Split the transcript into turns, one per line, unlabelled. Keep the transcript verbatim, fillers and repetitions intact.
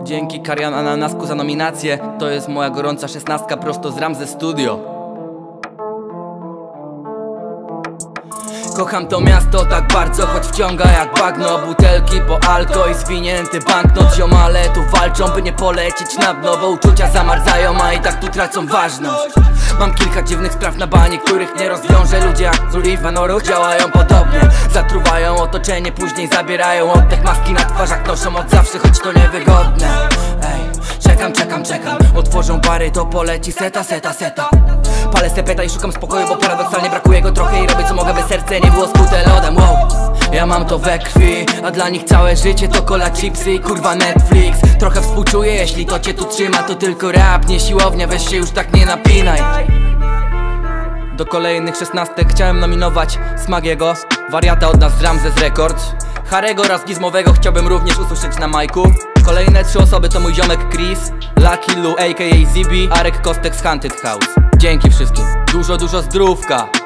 Dzięki Karian Ananasku za nominację. To jest moja gorąca szesnastka prosto z Ramze Studio. Kocham to miasto tak bardzo, choć wciąga jak bagno. Butelki po alko i zwinięty banknot. Ziomale tu walczą, by nie polecieć na dno, bo uczucia zamarzają, a i tak tu tracą ważność. Mam kilka dziwnych spraw na bani, których nie rozwiążę. Ludzie jak Sullivan działają podobnie. Zatruwają otoczenie, później zabierają oddech. Maski na twarzach noszą od zawsze, choć to niewygodne. Ej, czekam, czekam, czekam. Otworzą bary, to poleci seta, seta, seta. Palę sepeta i szukam spokoju, bo paradoksalnie brakuje go trochę. I robię co mogę, by serce nie było skute lodem. Wow, ja mam to we krwi, a dla nich całe życie to cola, chipsy i kurwa Netflix. Trochę współczuję, jeśli to cię tu trzyma. To tylko rap, nie siłownia, weź się już tak nie napinaj. Do kolejnych szesnastek chciałem nominować Smagiego, wariata od nas z Ramzes Records, Harego oraz Gizmowego chciałbym również usłyszeć na majku. Kolejne trzy osoby to mój ziomek Chris, Lucky Lu aka Zibi, Arek Kostek z Haunted House. Dzięki wszystkim, dużo, dużo zdrówka.